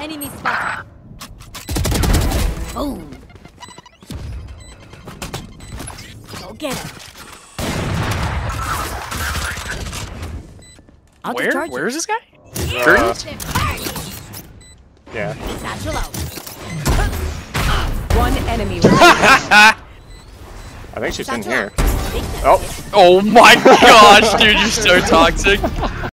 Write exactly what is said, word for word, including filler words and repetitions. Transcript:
Enemy spotted. Boom. Go get him. I'll Where? discharge Where you. is this guy? Uh, yeah. Satchel out. One enemy remaining. I think she's in Satchel here. out. Big Oh. Oh my gosh, dude, you're so toxic.